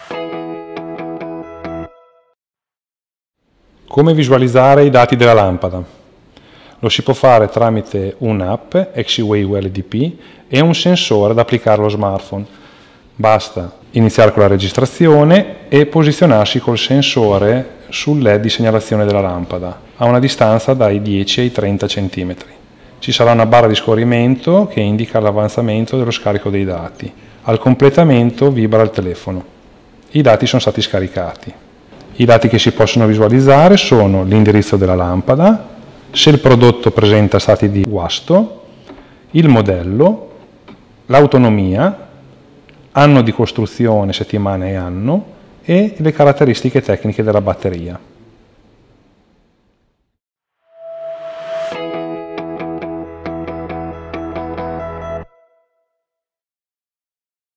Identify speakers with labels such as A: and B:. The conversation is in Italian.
A: Come visualizzare i dati della lampada? Lo si può fare tramite un'app, Exiway ULDP, e un sensore da applicare allo smartphone. Basta iniziare con la registrazione e posizionarsi col sensore sul LED di segnalazione della lampada, a una distanza dai 10 ai 30 cm. Ci sarà una barra di scorrimento che indica l'avanzamento dello scarico dei dati. Al completamento vibra il telefono. I dati sono stati scaricati. I dati che si possono visualizzare sono l'indirizzo della lampada, se il prodotto presenta stati di guasto, il modello, l'autonomia, anno di costruzione, settimane e anno, e le caratteristiche tecniche della batteria.